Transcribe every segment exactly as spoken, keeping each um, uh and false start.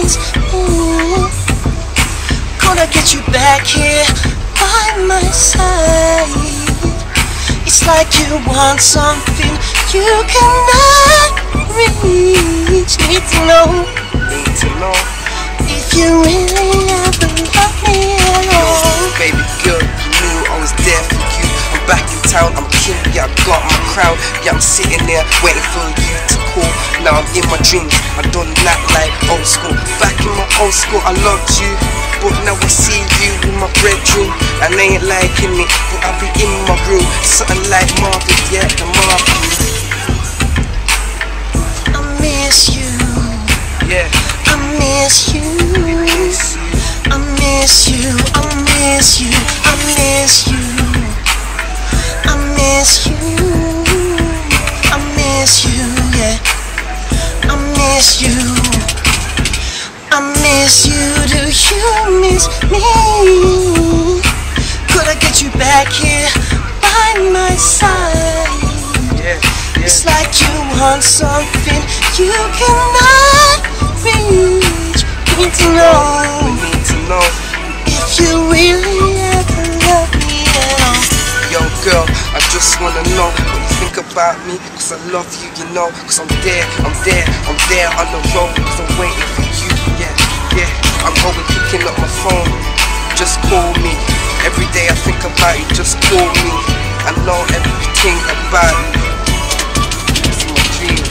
miss me. Gonna get you back here by my side. It's like you want something you cannot reach. Need to know, need to know if you really ever love me at all. Baby girl, you knew I was there for you. I'm back in town, I'm king, yeah, I got my crown. Yeah, I'm sitting there waiting for you to call. Now I'm in my dreams, I don't act like old school. Back in my old school, I loved you, but now I see you in my bedroom. And I ain't liking it, but I be in my room. Something like Marvin, yeah, the Marvin. I miss you, yeah, I miss you, I miss you, I miss you, I miss you, I miss you, I miss you, yeah, I miss you, I miss you. Do you miss me? Could I get you back here by my side? yeah, yeah. It's like you want something you cannot reach. Need to know, We need to know, if you really ever love me at all. yo girl, I just wanna know what you think about me. Cause I love you, you know. Cause I'm there, I'm there, I'm there on the road. Cause I'm waiting for you, yeah, yeah. I'm always picking up my phone, just call me. Every day I think about you, just call me. I know everything about you. It's my dreams.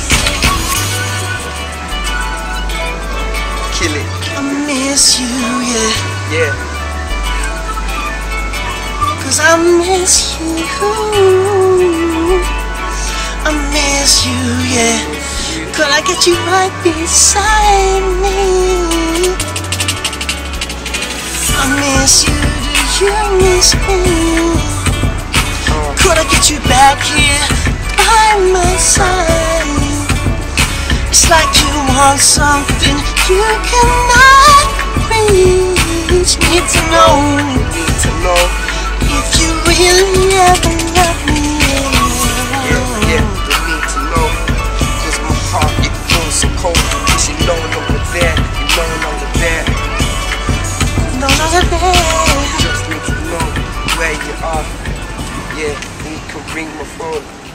Kill it, I miss you, yeah, yeah. cause I miss you, I miss you, yeah. Could I get you right beside me? I miss you, do you miss me? Could I get you back here by my side? It's like you want something you cannot reach. Need to know, Need to know, if you really ever love me. yeah, yeah. We need to know. Cause my heart, it feels so cold. Cause you're no longer there, you're no longer there. No longer there. Just need to know where you are. Yeah, and you can ring my phone.